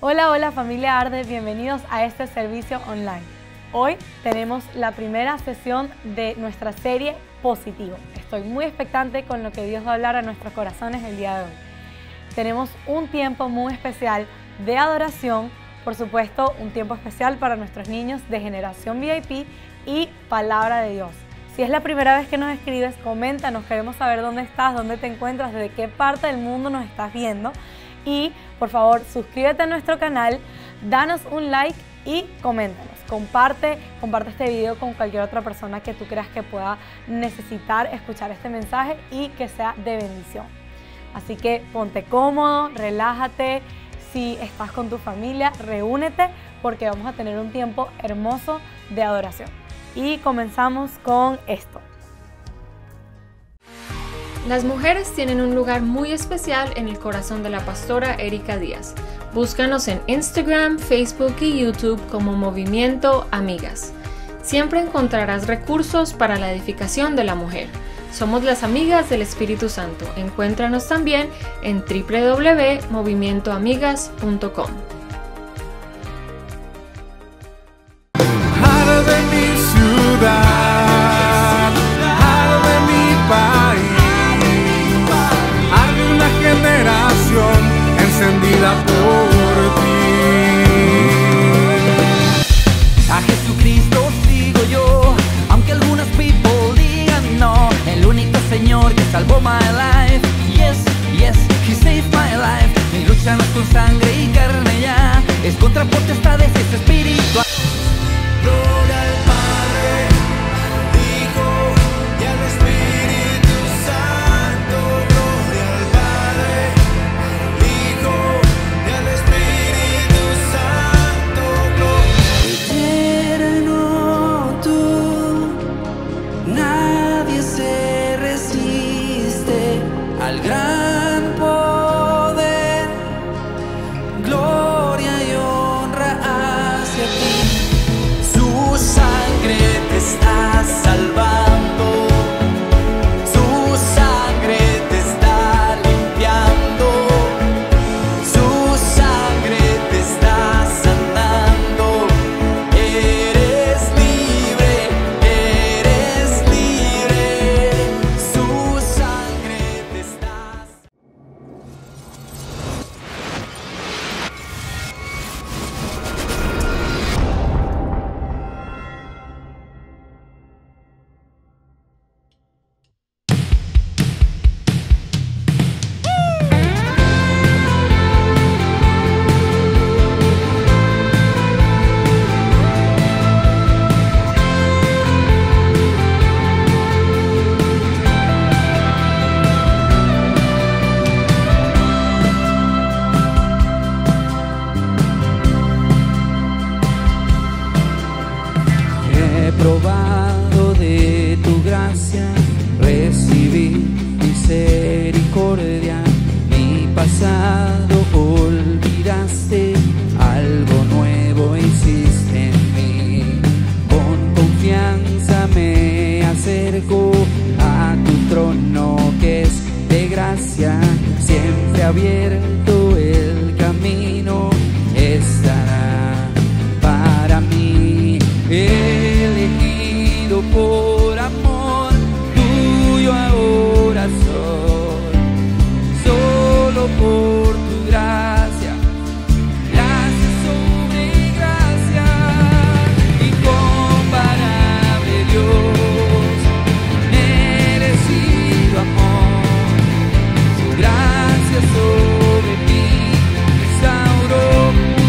Hola, hola familia Arde, bienvenidos a este servicio online. Hoy tenemos la primera sesión de nuestra serie Positivo. Estoy muy expectante con lo que Dios va a hablar a nuestros corazones el día de hoy. Tenemos un tiempo muy especial de adoración, por supuesto un tiempo especial para nuestros niños de Generación VIP y Palabra de Dios. Si es la primera vez que nos escribes, coméntanos, queremos saber dónde estás, dónde te encuentras, desde qué parte del mundo nos estás viendo. Y por favor, suscríbete a nuestro canal, danos un like y coméntanos. Comparte este video con cualquier otra persona que tú creas que pueda necesitar escuchar este mensaje y que sea de bendición. Así que ponte cómodo, relájate. Si estás con tu familia, reúnete porque vamos a tener un tiempo hermoso de adoración. Y comenzamos con esto. Las mujeres tienen un lugar muy especial en el corazón de la pastora Erika Díaz. Búscanos en Instagram, Facebook y YouTube como Movimiento Amigas. Siempre encontrarás recursos para la edificación de la mujer. Somos las amigas del Espíritu Santo. Encuéntranos también en www.movimientoamigas.com. Arde mi ciudad, arde mi país. Generación encendida por ti. A Jesucristo sigo yo, aunque algunas people digan no. El único Señor que salvó my life. Yes, yes, He saved my life. Mi lucha no es con sangre y carne ya, es contra potestades, es espiritual. Gloria al Padre, Hijo y al Espíritu Santo. Gloria al Padre, Hijo y al Espíritu Santo. Eterno tú, nadie se resiste al gran poder. Gloria y honra hacia ti. Su sangre te está salvando. Su sangre te está limpiando. Su sangre te está sanando. Eres libre, eres libre. Su sangre te está He probado de tu gracia, recibí misericordia. Mi pasado olvidaste, algo nuevo hiciste en mí. Con confianza me acerco a tu trono que es de gracia. Siempre abierto el camino estará para mí. Elegido por amor tuyo ahora soy, solo por tu gracia, gracia sobre gracia, incomparable Dios, merecido amor, su gracia sobre mí restauró mi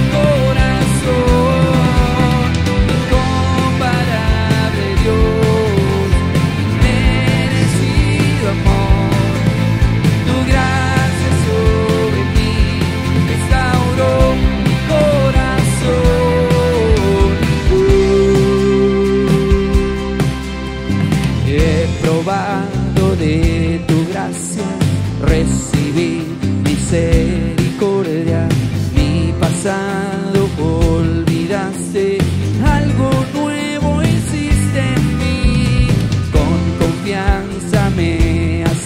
corazón, incomparable Dios, merecido amor, tu gracia sobre mí restauró mi corazón. He probado de tu gracia, recibí misericordia. Mi pasado olvidaste, algo nuevo hiciste en mí. Con confianza me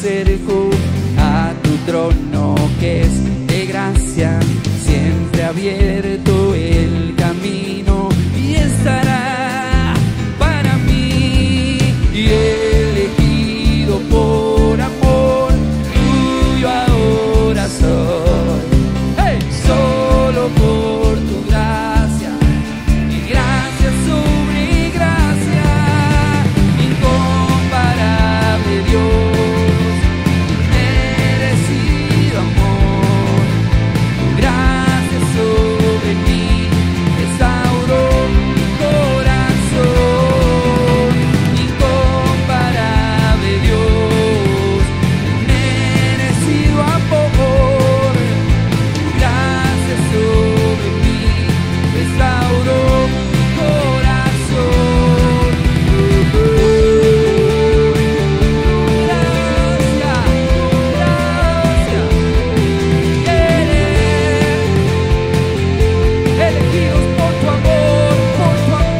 acerco a tu trono que es de gracia, siempre abierto abierto el camino y estará para mí, y elegido por amor tuyo ahora soy. ¡Hey! Solo por tu gracia, y gracia sobre gracia, incomparable Dios, merecido amor, tu gracia sobre mí restauró mi corazón, incomparable Dios, merecido amor, tu gracia sobre mí restauró mi corazón. Elegidos por tu amor, por tu amor.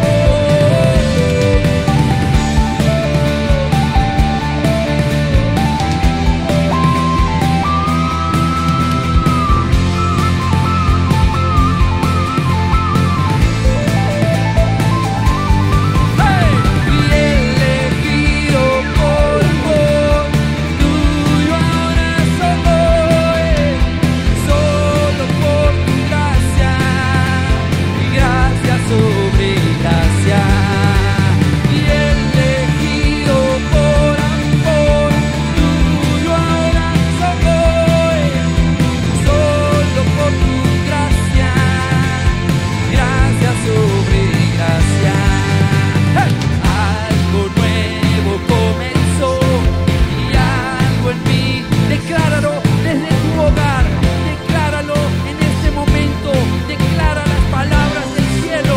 ¡Hey! Y elegido por amor tuyo ahora soy, solo por tu gracia, y gracia sobre gracia. Y elegido por amor tuyo ahora soy, solo por tu gracia, gracia sobre gracia. ¡Hey! Algo nuevo comenzó y algo en mí. Decláralo desde tu hogar, decláralo en este momento, declara las palabras del cielo.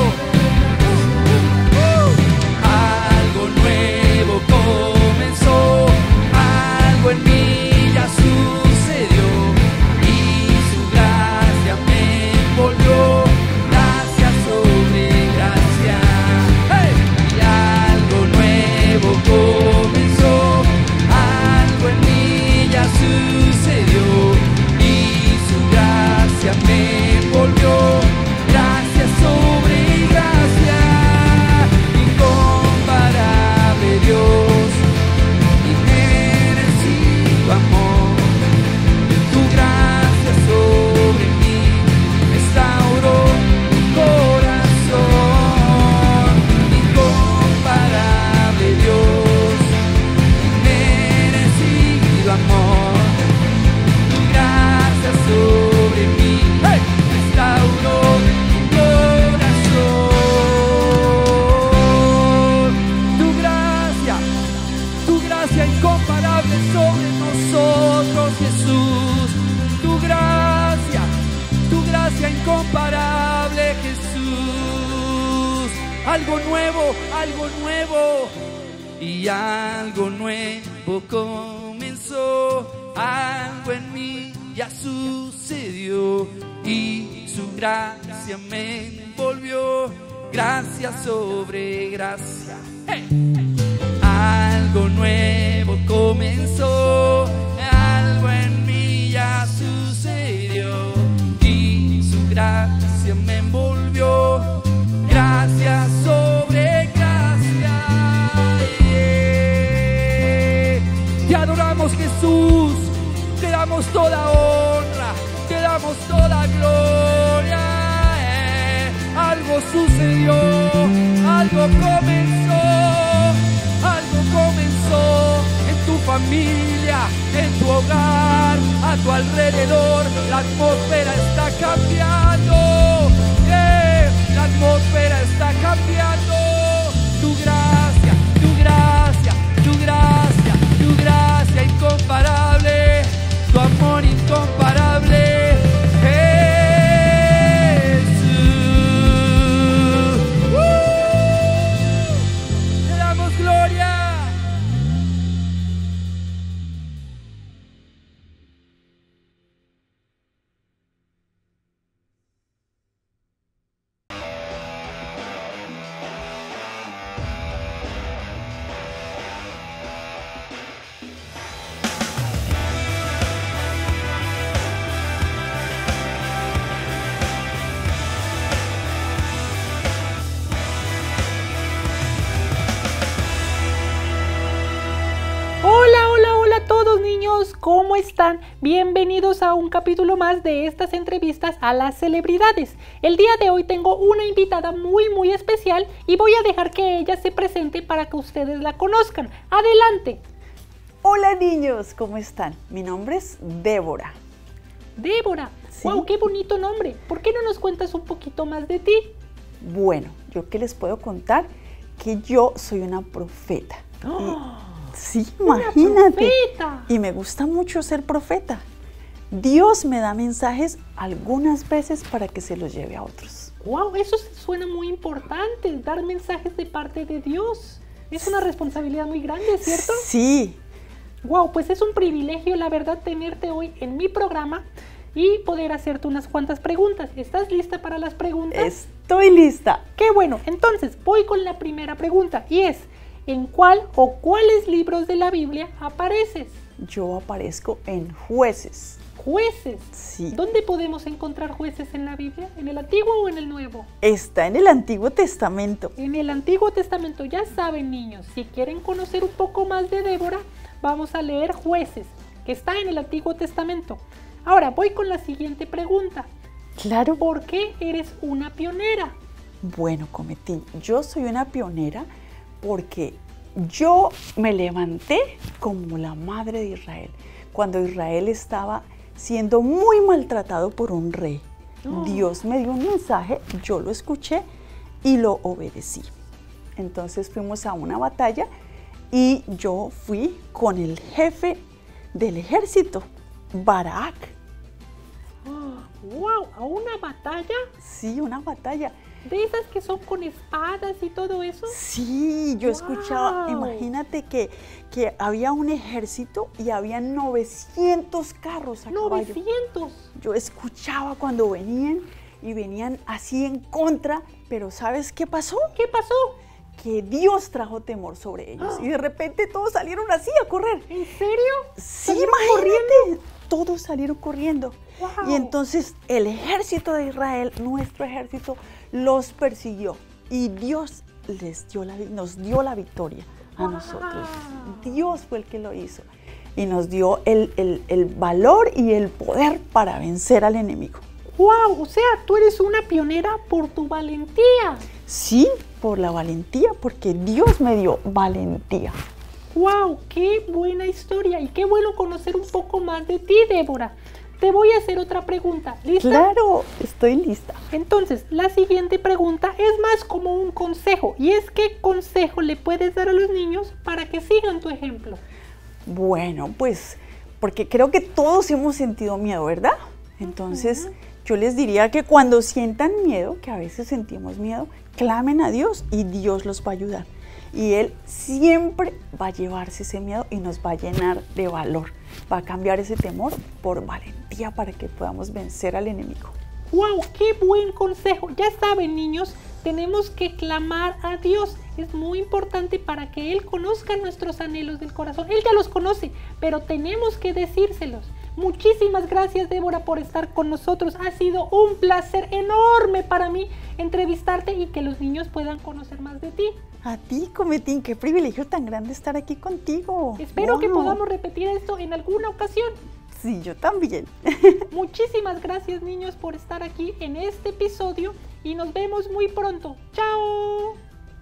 Algo nuevo comenzó, algo en mí ya sucedió, y su gracia me envolvió, gracia sobre gracia. ¡Hey! Y algo nuevo comenzó, algo en mí ya sucedió, y su gracia me envolvió, gracia sobre gracia, incomparable Dios, inmerecido amor, tu gracia sobre mí restauró mi corazón, incomparable Dios, inmerecido amor, tu gracia sobre mí, ¡hey! Restauró mi corazón, tu gracia incomparable sobre nosotros, Jesús, tu gracia incomparable, Jesús, algo nuevo, y algo nuevo comenzó, algo en mí ya sucedió, y su gracia me envolvió, gracia sobre gracia. ¡Hey! Algo nuevo comenzó, algo en mí ya sucedió, y su gracia me envolvió, gracia sobre gracia. Te adoramos, Jesús, te damos toda honra, te damos toda gloria. Algo sucedió, algo comenzó en tu familia, en tu hogar, a tu alrededor. La atmósfera está cambiando, la atmósfera está cambiando. Tu gracia, tu gracia, tu gracia, tu gracia incomparable, tu amor incomparable. Te damos gloria. niños, ¿cómo están? Bienvenidos a un capítulo más de estas entrevistas a las celebridades. El día de hoy tengo una invitada muy especial y voy a dejar que ella se presente para que ustedes la conozcan. Adelante. Hola niños, ¿cómo están? Mi nombre es Débora. Débora, ¿Sí? ¡Wow! ¡Qué bonito nombre! ¿Por qué no nos cuentas un poquito más de ti? Bueno, yo que les puedo contar que yo soy una profeta. ¡Oh! Sí, ¡Una imagínate. profeta! Y me gusta mucho ser profeta. Dios me da mensajes algunas veces para que se los lleve a otros. ¡Wow! Eso suena muy importante, dar mensajes de parte de Dios. Es una responsabilidad muy grande, ¿cierto? Sí. ¡Wow! Pues es un privilegio, la verdad, tenerte hoy en mi programa y poder hacerte unas cuantas preguntas. ¿Estás lista para las preguntas? Estoy lista. ¡Qué bueno! Entonces, voy con la primera pregunta y es, ¿en cuál o cuáles libros de la Biblia apareces? Yo aparezco en Jueces. Jueces. Sí. ¿Dónde podemos encontrar jueces en la Biblia? ¿En el Antiguo o en el Nuevo? Está en el Antiguo Testamento. En el Antiguo Testamento. Ya saben, niños, si quieren conocer un poco más de Débora, vamos a leer Jueces, que está en el Antiguo Testamento. Ahora, voy con la siguiente pregunta. Claro. ¿Por qué eres una pionera? Bueno, Cometín, yo soy una pionera porque yo me levanté como la madre de Israel, cuando Israel estaba siendo muy maltratado por un rey. Oh. Dios me dio un mensaje, yo lo escuché y lo obedecí. Entonces fuimos a una batalla y yo fui con el jefe del ejército, Barak. Oh, ¡wow! ¿A una batalla? Sí, una batalla. ¿De esas que son con espadas y todo eso? Sí, yo escuchaba, ¡Wow! imagínate que había un ejército y había 900 carros a caballo. ¡900! Yo escuchaba cuando venían y venían así en contra, pero ¿sabes qué pasó? ¿Qué pasó? Que Dios trajo temor sobre ellos y de repente todos salieron así a correr. ¿En serio? Sí, ¿Salieron imagínate, todos salieron corriendo. ¡Wow! Y entonces el ejército de Israel, nuestro ejército, los persiguió y Dios nos dio la victoria a ¡Wow! nosotros. Dios fue el que lo hizo y nos dio el valor y el poder para vencer al enemigo. ¡Wow! O sea, tú eres una pionera por tu valentía. Sí, por la valentía, porque Dios me dio valentía. ¡Wow! ¡Qué buena historia! Y qué bueno conocer un poco más de ti, Débora. Te voy a hacer otra pregunta. ¿Lista? Claro, estoy lista. Entonces, la siguiente pregunta es más como un consejo. Y es, ¿qué consejo le puedes dar a los niños para que sigan tu ejemplo? Bueno, pues, porque creo que todos hemos sentido miedo, ¿verdad? Entonces, yo les diría que cuando sientan miedo, que a veces sentimos miedo, clamen a Dios y Dios los va a ayudar. Y Él siempre va a llevarse ese miedo y nos va a llenar de valor. Va a cambiar ese temor por valentía para que podamos vencer al enemigo. ¡Wow! ¡Qué buen consejo! Ya saben, niños, tenemos que clamar a Dios. Es muy importante para que Él conozca nuestros anhelos del corazón. Él ya los conoce, pero tenemos que decírselos. Muchísimas gracias, Débora, por estar con nosotros. Ha sido un placer enorme para mí entrevistarte y que los niños puedan conocer más de ti. A ti, Cometín, qué privilegio tan grande estar aquí contigo. Espero que Wow. podamos repetir esto en alguna ocasión. Sí, yo también. Muchísimas gracias, niños, por estar aquí en este episodio y nos vemos muy pronto. ¡Chao!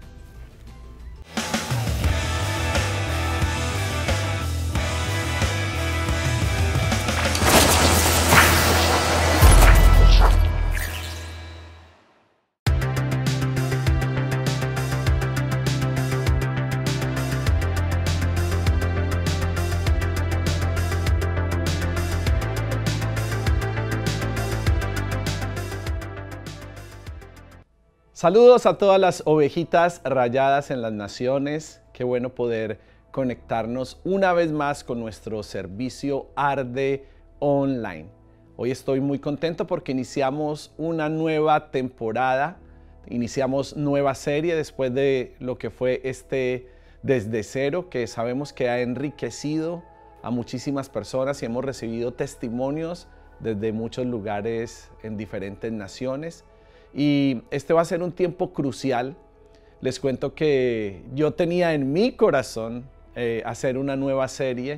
Saludos a todas las ovejitas rayadas en las naciones. Qué bueno poder conectarnos una vez más con nuestro servicio Arde Online. Hoy estoy muy contento porque iniciamos una nueva temporada, iniciamos nueva serie después de lo que fue Desde Cero, que sabemos que ha enriquecido a muchísimas personas y hemos recibido testimonios desde muchos lugares en diferentes naciones. Y este va a ser un tiempo crucial. Les cuento que yo tenía en mi corazón hacer una nueva serie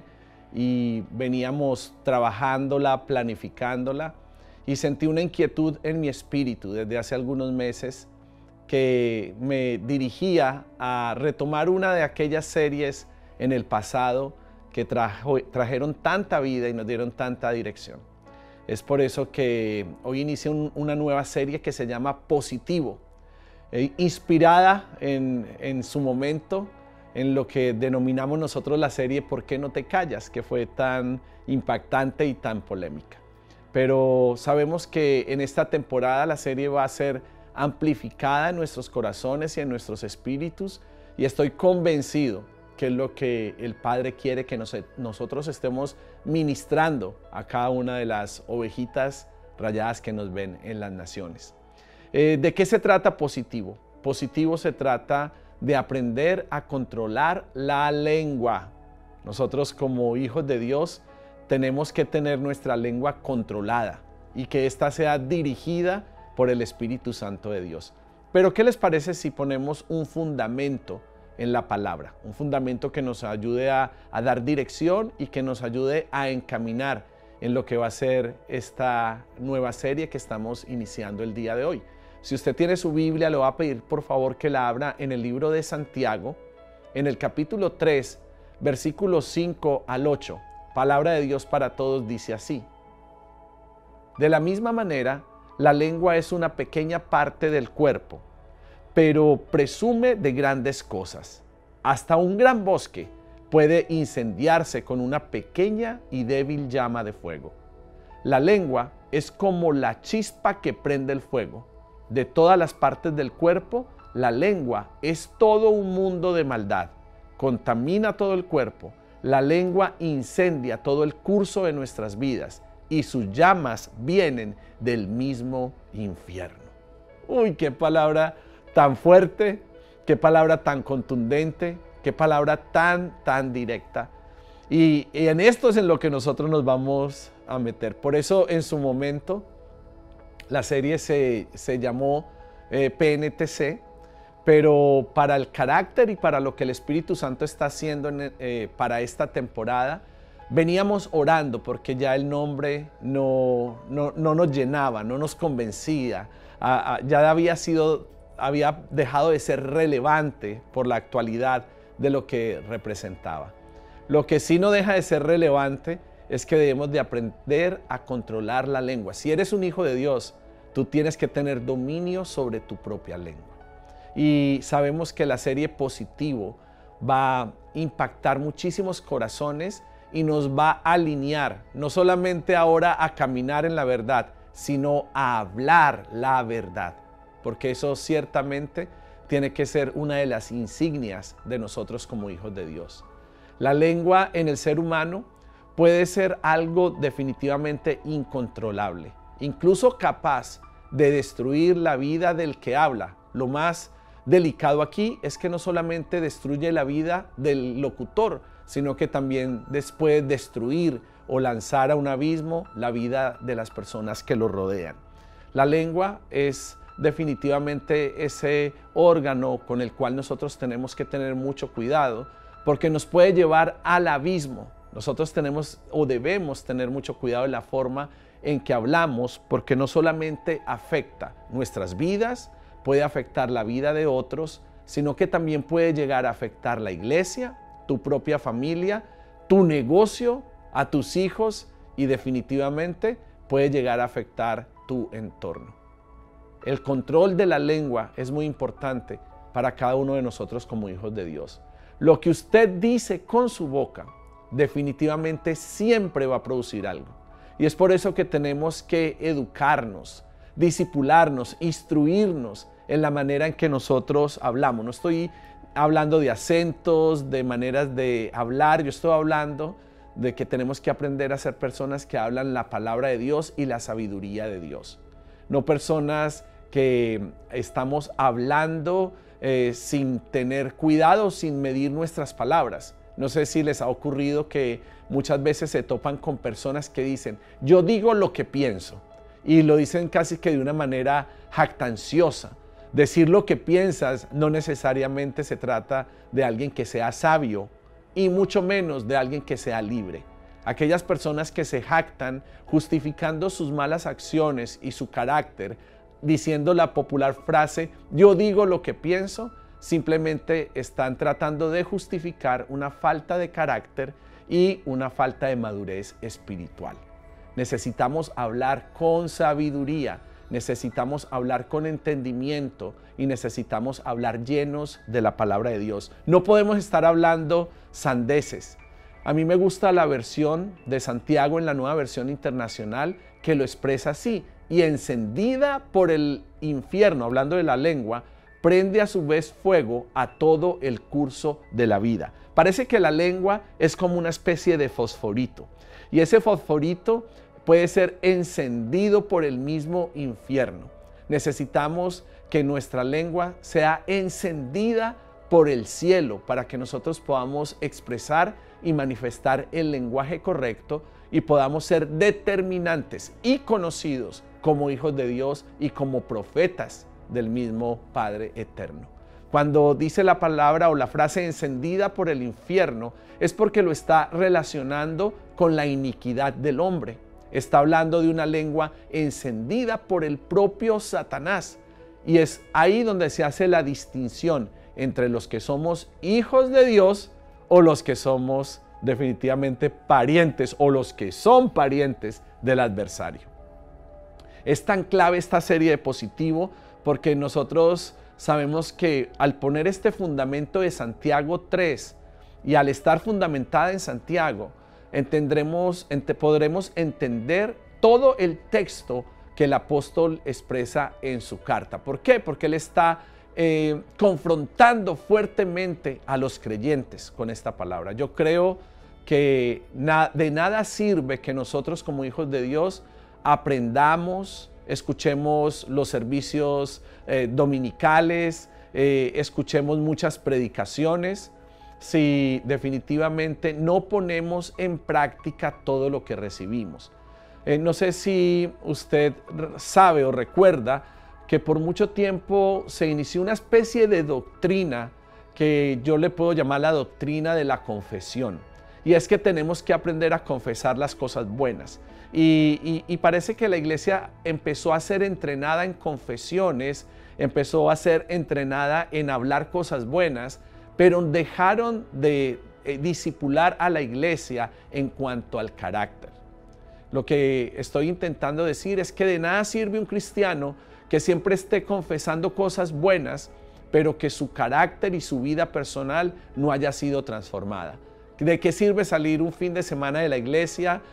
y veníamos trabajándola, planificándola, y sentí una inquietud en mi espíritu desde hace algunos meses que me dirigía a retomar una de aquellas series en el pasado que trajeron tanta vida y nos dieron tanta dirección. Es por eso que hoy inicio una nueva serie que se llama Positivo, inspirada en su momento en lo que denominamos nosotros la serie ¿Por qué no te callas?, que fue tan impactante y tan polémica. Pero sabemos que en esta temporada la serie va a ser amplificada en nuestros corazones y en nuestros espíritus, y estoy convencido que es lo que el Padre quiere que nosotros estemos ministrando a cada una de las ovejitas rayadas que nos ven en las naciones. ¿De qué se trata Positivo? Positivo se trata de aprender a controlar la lengua. Nosotros como hijos de Dios tenemos que tener nuestra lengua controlada y que ésta sea dirigida por el Espíritu Santo de Dios. Pero ¿qué les parece si ponemos un fundamento en la palabra? Un fundamento que nos ayude a dar dirección y que nos ayude a encaminar en lo que va a ser esta nueva serie que estamos iniciando el día de hoy. Si usted tiene su Biblia, le voy a pedir por favor que la abra en el libro de Santiago, en el capítulo 3, versículos 5 al 8. Palabra de Dios para todos dice así: de la misma manera, la lengua es una pequeña parte del cuerpo, pero presume de grandes cosas. Hasta un gran bosque puede incendiarse con una pequeña y débil llama de fuego. La lengua es como la chispa que prende el fuego. De todas las partes del cuerpo, la lengua es todo un mundo de maldad. Contamina todo el cuerpo. La lengua incendia todo el curso de nuestras vidas y sus llamas vienen del mismo infierno. Uy, qué palabra tan fuerte, qué palabra tan contundente, qué palabra tan directa. Y en esto es en lo que nosotros nos vamos a meter. Por eso en su momento la serie se llamó PNTC, pero para el carácter y para lo que el Espíritu Santo está haciendo para esta temporada, veníamos orando porque ya el nombre no nos llenaba, no nos convencía, ya había dejado de ser relevante por la actualidad de lo que representaba. Lo que sí no deja de ser relevante es que debemos de aprender a controlar la lengua. Si eres un hijo de Dios, tú tienes que tener dominio sobre tu propia lengua. Y sabemos que la serie Positivo va a impactar muchísimos corazones y nos va a alinear, no solamente ahora a caminar en la verdad, sino a hablar la verdad, porque eso ciertamente tiene que ser una de las insignias de nosotros como hijos de Dios. La lengua en el ser humano puede ser algo definitivamente incontrolable, incluso capaz de destruir la vida del que habla. Lo más delicado aquí es que no solamente destruye la vida del locutor, sino que también puede destruir o lanzar a un abismo la vida de las personas que lo rodean. La lengua es definitivamente ese órgano con el cual nosotros tenemos que tener mucho cuidado, porque nos puede llevar al abismo. Nosotros tenemos o debemos tener mucho cuidado en la forma en que hablamos, porque no solamente afecta nuestras vidas, puede afectar la vida de otros, sino que también puede llegar a afectar la iglesia, tu propia familia, tu negocio, a tus hijos y definitivamente puede llegar a afectar tu entorno. El control de la lengua es muy importante para cada uno de nosotros como hijos de Dios. Lo que usted dice con su boca definitivamente siempre va a producir algo. Y es por eso que tenemos que educarnos, discipularnos, instruirnos en la manera en que nosotros hablamos. No estoy hablando de acentos, de maneras de hablar, yo estoy hablando de que tenemos que aprender a ser personas que hablan la palabra de Dios y la sabiduría de Dios. No personas que estamos hablando sin tener cuidado, sin medir nuestras palabras. No sé si les ha ocurrido que muchas veces se topan con personas que dicen, yo digo lo que pienso, y lo dicen casi que de una manera jactanciosa. Decir lo que piensas no necesariamente se trata de alguien que sea sabio, y mucho menos de alguien que sea libre. aquellas personas que se jactan justificando sus malas acciones y su carácter, diciendo la popular frase, yo digo lo que pienso, simplemente están tratando de justificar una falta de carácter y una falta de madurez espiritual. Necesitamos hablar con sabiduría, necesitamos hablar con entendimiento y necesitamos hablar llenos de la palabra de Dios. No podemos estar hablando sandeces. A mí me gusta la versión de Santiago en la Nueva Versión Internacional que lo expresa así: y encendida por el infierno, hablando de la lengua, prende a su vez fuego a todo el curso de la vida. Parece que la lengua es como una especie de fosforito, y ese fosforito puede ser encendido por el mismo infierno. Necesitamos que nuestra lengua sea encendida por el cielo para que nosotros podamos expresar y manifestar el lenguaje correcto y podamos ser determinantes y conocidos como hijos de Dios y como profetas del mismo Padre eterno. Cuando dice la palabra o la frase encendida por el infierno, es porque lo está relacionando con la iniquidad del hombre. Está hablando de una lengua encendida por el propio Satanás. Y es ahí donde se hace la distinción entre los que somos hijos de Dios o los que somos definitivamente parientes o los que son parientes del adversario. Es tan clave esta serie de Positivo porque nosotros sabemos que al poner este fundamento de Santiago 3 y al estar fundamentada en Santiago, podremos entender todo el texto que el apóstol expresa en su carta. ¿Por qué? Porque él está confrontando fuertemente a los creyentes con esta palabra. Yo creo que de nada sirve que nosotros como hijos de Dios aprendamos, escuchemos los servicios dominicales, escuchemos muchas predicaciones, si definitivamente no ponemos en práctica todo lo que recibimos. No sé si usted sabe o recuerda que por mucho tiempo se inició una especie de doctrina que yo le puedo llamar la doctrina de la confesión. Y es que tenemos que aprender a confesar las cosas buenas. Y parece que la iglesia empezó a ser entrenada en confesiones, empezó a ser entrenada en hablar cosas buenas, pero dejaron de discipular a la iglesia en cuanto al carácter. Lo que estoy intentando decir es que de nada sirve un cristiano que siempre esté confesando cosas buenas, pero que su carácter y su vida personal no haya sido transformada. ¿De qué sirve salir un fin de semana de la iglesia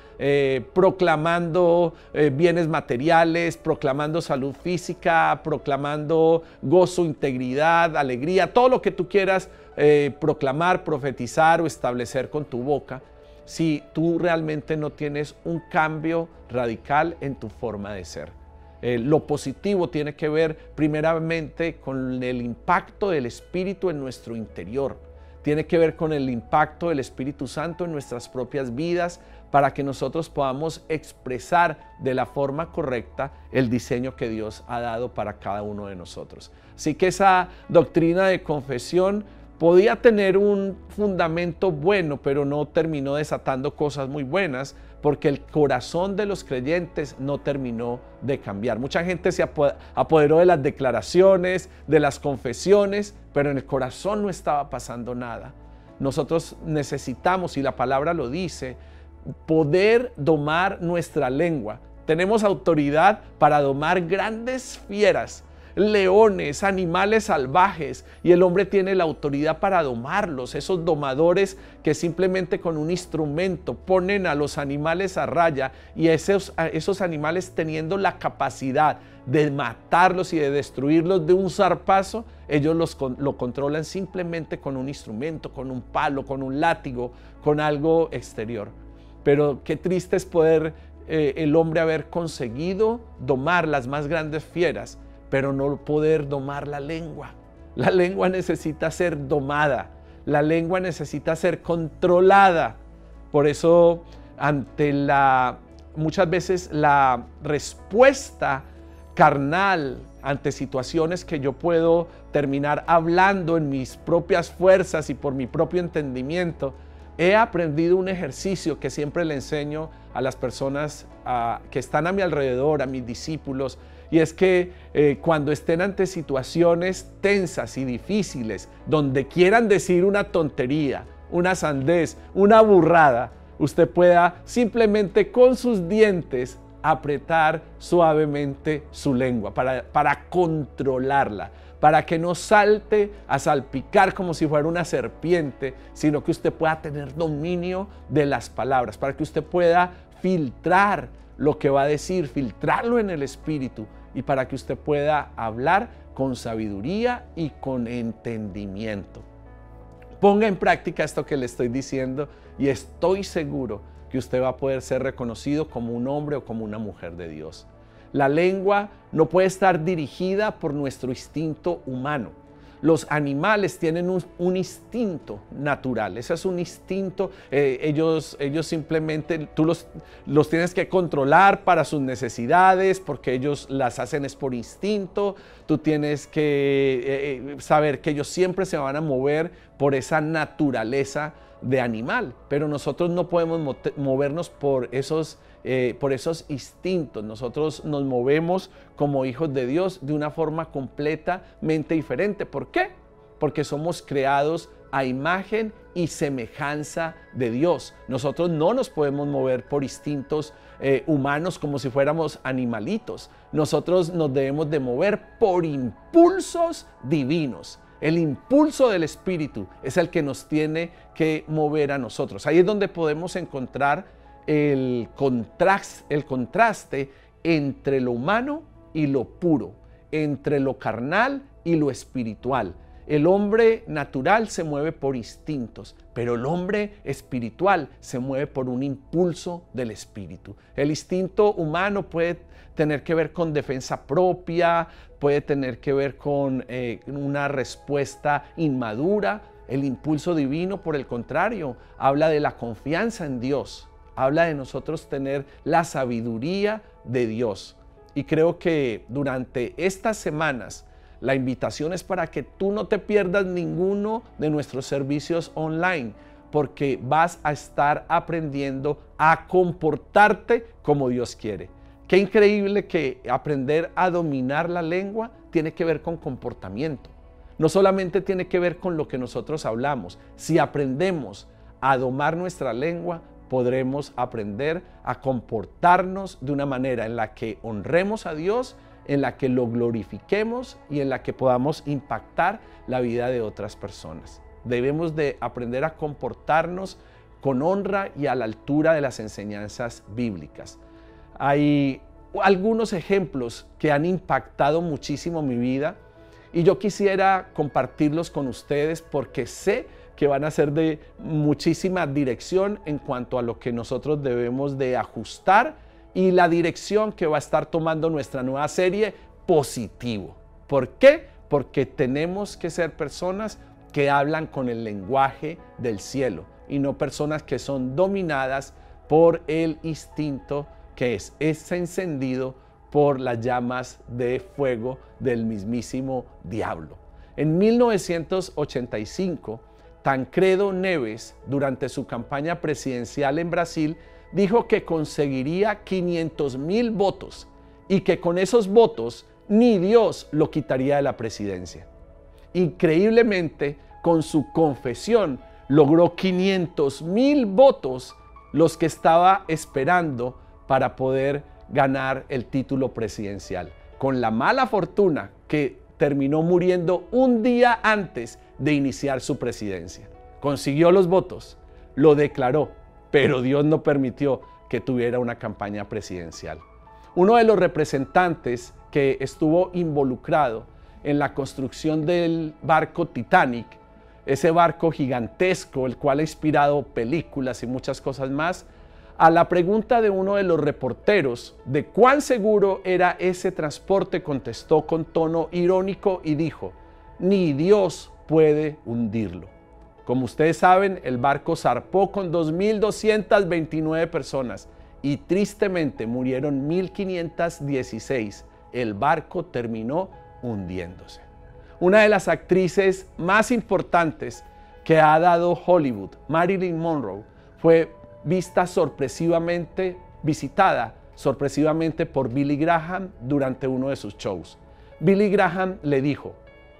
proclamando bienes materiales, proclamando salud física, proclamando gozo, integridad, alegría, todo lo que tú quieras proclamar, profetizar o establecer con tu boca, si tú realmente no tienes un cambio radical en tu forma de ser? Lo positivo tiene que ver primeramente con el impacto del Espíritu en nuestro interior. Tiene que ver con el impacto del Espíritu Santo en nuestras propias vidas para que nosotros podamos expresar de la forma correcta el diseño que Dios ha dado para cada uno de nosotros. Así que esa doctrina de confesión podía tener un fundamento bueno, pero no terminó desatando cosas muy buenas porque el corazón de los creyentes no terminó de cambiar. Mucha gente se apoderó de las declaraciones, de las confesiones, pero en el corazón no estaba pasando nada. Nosotros necesitamos, y la palabra lo dice, poder domar nuestra lengua. Tenemos autoridad para domar grandes fieras, leones, animales salvajes, y el hombre tiene la autoridad para domarlos. Esos domadores que simplemente con un instrumento ponen a los animales a raya, y esos animales teniendo la capacidad de matarlos y de destruirlos de un zarpazo, ellos lo controlan simplemente con un instrumento, con un palo, con un látigo, con algo exterior. Pero qué triste es poder el hombre haber conseguido domar las más grandes fieras, pero no poder domar la lengua. La lengua necesita ser domada, la lengua necesita ser controlada. Por eso, muchas veces la respuesta carnal ante situaciones que yo puedo terminar hablando en mis propias fuerzas y por mi propio entendimiento, he aprendido un ejercicio que siempre le enseño a las personas que están a mi alrededor, a mis discípulos, y es que cuando estén ante situaciones tensas y difíciles, donde quieran decir una tontería, una sandez, una burrada, usted pueda simplemente con sus dientes apretar suavemente su lengua para controlarla, para que no salte a salpicar como si fuera una serpiente, sino que usted pueda tener dominio de las palabras, para que usted pueda filtrar lo que va a decir, filtrarlo en el espíritu, y para que usted pueda hablar con sabiduría y con entendimiento. Ponga en práctica esto que le estoy diciendo y estoy seguro que usted va a poder ser reconocido como un hombre o como una mujer de Dios. La lengua no puede estar dirigida por nuestro instinto humano. Los animales tienen un instinto natural, ese es un instinto, ellos simplemente, tú los tienes que controlar para sus necesidades, porque ellos las hacen es por instinto. Tú tienes que saber que ellos siempre se van a mover por esa naturaleza de animal, pero nosotros no podemos movernos por esos instintos. Nosotros nos movemos como hijos de Dios de una forma completamente diferente. ¿Por qué? Porque somos creados a imagen y semejanza de Dios. Nosotros no nos podemos mover por instintos humanos como si fuéramos animalitos. Nosotros nos debemos de mover por impulsos divinos. El impulso del Espíritu es el que nos tiene que mover a nosotros. Ahí es donde podemos encontrar el contraste entre lo humano y lo puro, entre lo carnal y lo espiritual. El hombre natural se mueve por instintos, pero el hombre espiritual se mueve por un impulso del Espíritu. El instinto humano puede tener que ver con defensa propia, puede tener que ver con una respuesta inmadura. El impulso divino, por el contrario, habla de la confianza en Dios, habla de nosotros tener la sabiduría de Dios. Y creo que durante estas semanas la invitación es para que tú no te pierdas ninguno de nuestros servicios online, porque vas a estar aprendiendo a comportarte como Dios quiere. Qué increíble que aprender a dominar la lengua tiene que ver con comportamiento. No solamente tiene que ver con lo que nosotros hablamos. Si aprendemos a domar nuestra lengua, podremos aprender a comportarnos de una manera en la que honremos a Dios, en la que lo glorifiquemos y en la que podamos impactar la vida de otras personas. Debemos de aprender a comportarnos con honra y a la altura de las enseñanzas bíblicas. Hay algunos ejemplos que han impactado muchísimo mi vida y yo quisiera compartirlos con ustedes porque sé que van a ser de muchísima dirección en cuanto a lo que nosotros debemos de ajustar y la dirección que va a estar tomando nuestra nueva serie Positivo. ¿Por qué? Porque tenemos que ser personas que hablan con el lenguaje del cielo y no personas que son dominadas por el instinto que es encendido por las llamas de fuego del mismísimo diablo. En 1985, Tancredo Neves, durante su campaña presidencial en Brasil, dijo que conseguiría 500,000 votos y que con esos votos ni Dios lo quitaría de la presidencia. Increíblemente, con su confesión, logró 500,000 votos, los que estaba esperando para poder ganar el título presidencial, con la mala fortuna que terminó muriendo un día antes de iniciar su presidencia. Consiguió los votos, lo declaró, pero Dios no permitió que tuviera una campaña presidencial. Uno de los representantes que estuvo involucrado en la construcción del barco Titanic, ese barco gigantesco, el cual ha inspirado películas y muchas cosas más, a la pregunta de uno de los reporteros de cuán seguro era ese transporte, contestó con tono irónico y dijo: ni Dios puede hundirlo. Como ustedes saben, el barco zarpó con 2,229 personas y tristemente murieron 1,516. El barco terminó hundiéndose. Una de las actrices más importantes que ha dado Hollywood, Marilyn Monroe, fue visitada sorpresivamente por Billy Graham durante uno de sus shows. Billy Graham le dijo: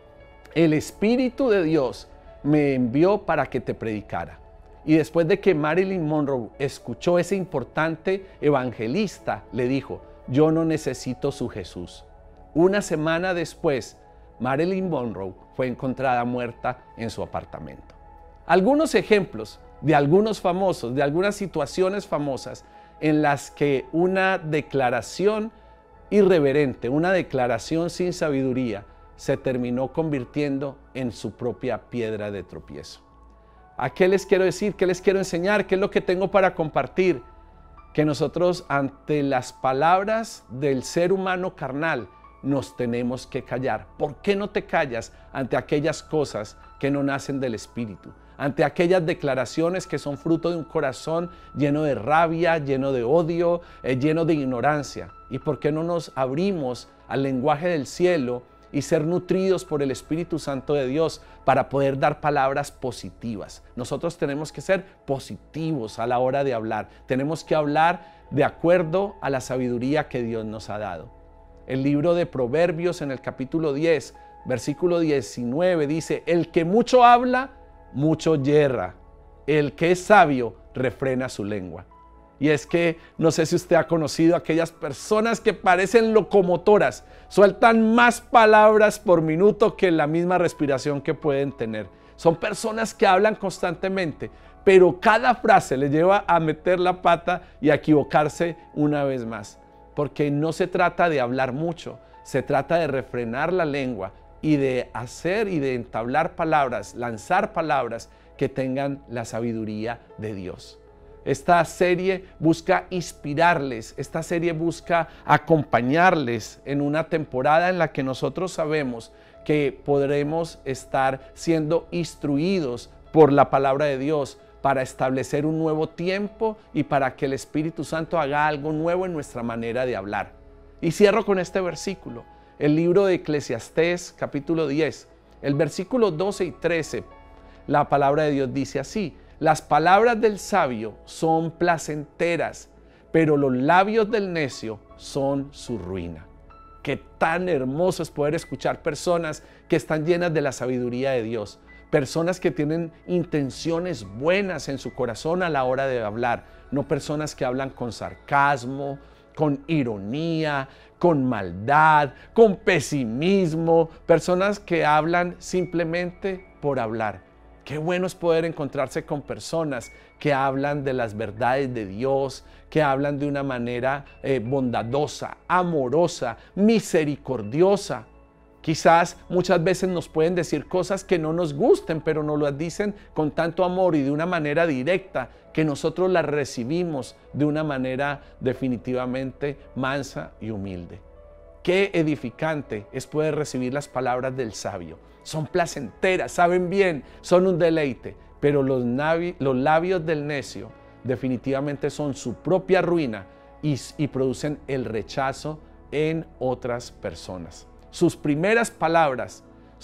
el Espíritu de Dios me envió para que te predicara. Y después de que Marilyn Monroe escuchó ese importante evangelista, le dijo: yo no necesito su Jesús. Una semana después, Marilyn Monroe fue encontrada muerta en su apartamento. Algunos ejemplos de algunos famosos, de algunas situaciones famosas en las que una declaración irreverente, una declaración sin sabiduría, se terminó convirtiendo en su propia piedra de tropiezo. ¿A qué les quiero decir? ¿Qué les quiero enseñar? ¿Qué es lo que tengo para compartir? Que nosotros, ante las palabras del ser humano carnal, nos tenemos que callar. ¿Por qué no te callas ante aquellas cosas que no nacen del Espíritu? Ante aquellas declaraciones que son fruto de un corazón lleno de rabia, lleno de odio, lleno de ignorancia. ¿Y por qué no nos abrimos al lenguaje del cielo y ser nutridos por el Espíritu Santo de Dios para poder dar palabras positivas? Nosotros tenemos que ser positivos a la hora de hablar. Tenemos que hablar de acuerdo a la sabiduría que Dios nos ha dado. El libro de Proverbios, en el capítulo 10, versículo 19, dice: el que mucho habla, mucho yerra. El que es sabio, refrena su lengua. Y es que no sé si usted ha conocido a aquellas personas que parecen locomotoras, sueltan más palabras por minuto que la misma respiración que pueden tener. Son personas que hablan constantemente, pero cada frase les lleva a meter la pata y a equivocarse una vez más. Porque no se trata de hablar mucho, se trata de refrenar la lengua y de hacer y de entablar palabras, lanzar palabras que tengan la sabiduría de Dios. Esta serie busca inspirarles, esta serie busca acompañarles en una temporada en la que nosotros sabemos que podremos estar siendo instruidos por la palabra de Dios para establecer un nuevo tiempo y para que el Espíritu Santo haga algo nuevo en nuestra manera de hablar. Y cierro con este versículo, el libro de Eclesiastés, capítulo 10, el versículo 12 y 13, la palabra de Dios dice así: las palabras del sabio son placenteras, pero los labios del necio son su ruina. Qué tan hermoso es poder escuchar personas que están llenas de la sabiduría de Dios, personas que tienen intenciones buenas en su corazón a la hora de hablar, no personas que hablan con sarcasmo, con ironía, con maldad, con pesimismo, personas que hablan simplemente por hablar. Qué bueno es poder encontrarse con personas que hablan de las verdades de Dios, que hablan de una manera bondadosa, amorosa, misericordiosa. Quizás muchas veces nos pueden decir cosas que no nos gusten, pero nos las dicen con tanto amor y de una manera directa que nosotros las recibimos de una manera definitivamente mansa y humilde. Qué edificante es poder recibir las palabras del sabio. Son placenteras, saben bien, son un deleite, pero los labios del necio definitivamente son su propia ruina y producen el rechazo en otras personas. Sus primeras palabras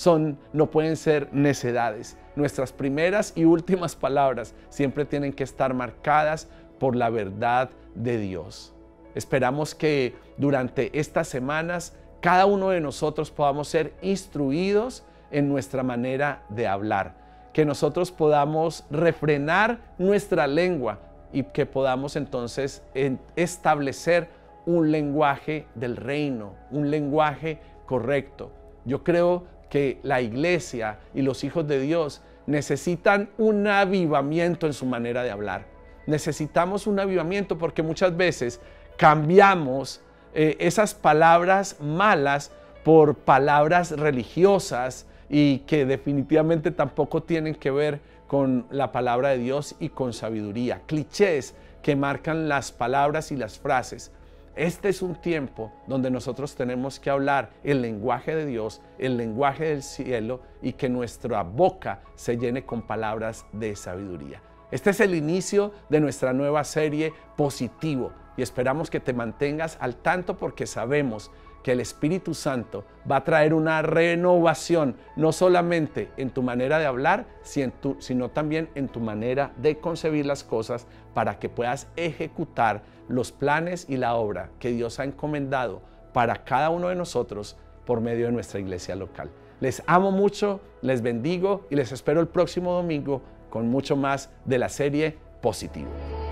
no pueden ser necedades. Nuestras primeras y últimas palabras siempre tienen que estar marcadas por la verdad de Dios. Esperamos que durante estas semanas cada uno de nosotros podamos ser instruidos en nuestra manera de hablar, que nosotros podamos refrenar nuestra lengua y que podamos entonces establecer un lenguaje del reino, un lenguaje correcto. Yo creo que la iglesia y los hijos de Dios necesitan un avivamiento en su manera de hablar. Necesitamos un avivamiento porque muchas veces cambiamos esas palabras malas por palabras religiosas y que definitivamente tampoco tienen que ver con la palabra de Dios y con sabiduría. Clichés que marcan las palabras y las frases. Este es un tiempo donde nosotros tenemos que hablar el lenguaje de Dios, el lenguaje del cielo y que nuestra boca se llene con palabras de sabiduría. Este es el inicio de nuestra nueva serie Positivo y esperamos que te mantengas al tanto porque sabemos que el Espíritu Santo va a traer una renovación, no solamente en tu manera de hablar, sino también en tu manera de concebir las cosas, para que puedas ejecutar los planes y la obra que Dios ha encomendado para cada uno de nosotros por medio de nuestra iglesia local. Les amo mucho, les bendigo y les espero el próximo domingo con mucho más de la serie Positivo.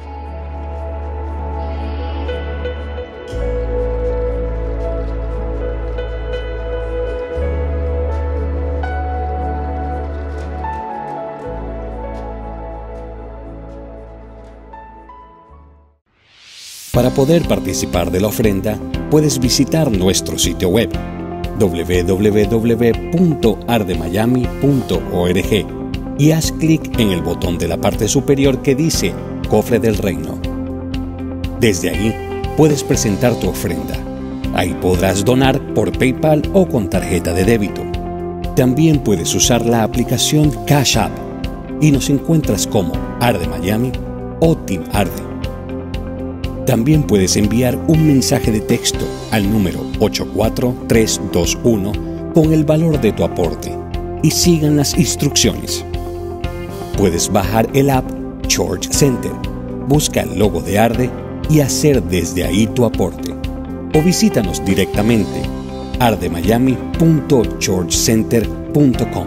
Para poder participar de la ofrenda, puedes visitar nuestro sitio web www.ardemiami.org y haz clic en el botón de la parte superior que dice Cofre del Reino. Desde ahí puedes presentar tu ofrenda. Ahí podrás donar por PayPal o con tarjeta de débito. También puedes usar la aplicación Cash App y nos encuentras como Arde Miami o Team Arde. También puedes enviar un mensaje de texto al número 84321 con el valor de tu aporte y sigan las instrucciones. Puedes bajar el app Church Center, busca el logo de Arde y hacer desde ahí tu aporte. O visítanos directamente ardemiami.churchcenter.com.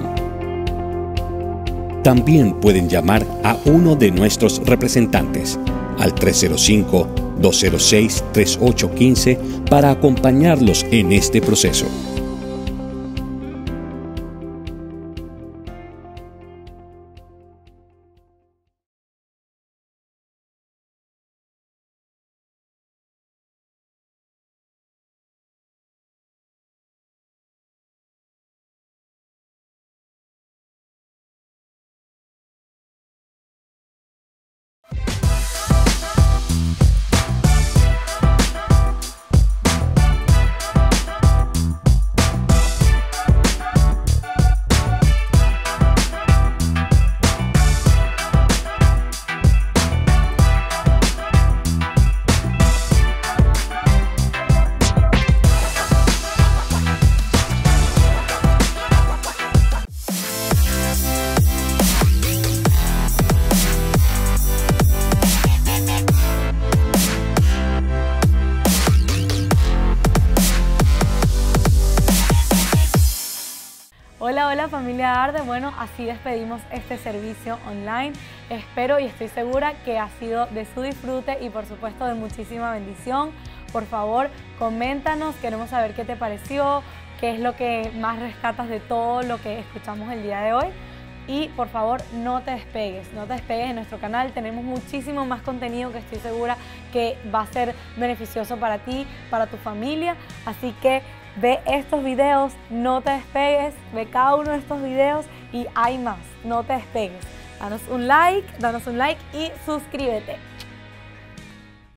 También pueden llamar a uno de nuestros representantes al 305-206-3815 para acompañarlos en este proceso. Hola, hola familia Arde. Bueno, así despedimos este servicio online. Espero y estoy segura que ha sido de su disfrute y por supuesto de muchísima bendición. Por favor, coméntanos, queremos saber qué te pareció, qué es lo que más rescatas de todo lo que escuchamos el día de hoy. Y por favor, no te despegues de nuestro canal. Tenemos muchísimo más contenido que estoy segura que va a ser beneficioso para ti, para tu familia. Así que ve estos videos, no te despegues, ve cada uno de estos videos y hay más, no te despegues. Danos un like y suscríbete.